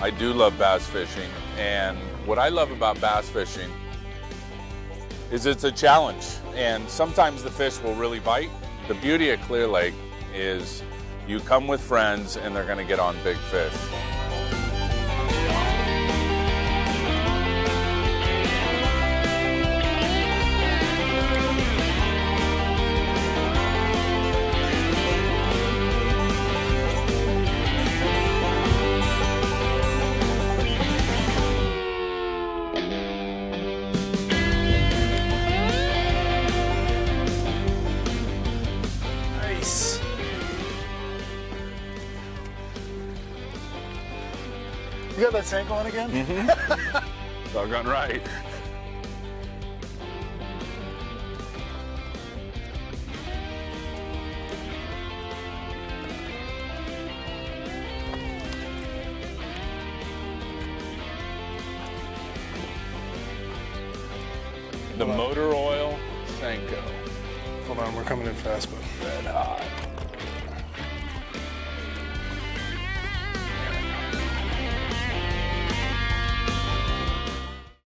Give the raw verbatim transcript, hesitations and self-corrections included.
I do love bass fishing, and what I love about bass fishing is it's a challenge, and sometimes the fish will really bite. The beauty at Clear Lake is you come with friends and they're going to get on big fish. You got that tank on again? Mm-hmm. Doggone right. The motor oil Senko. Hold on, we're coming in fast, but red hot.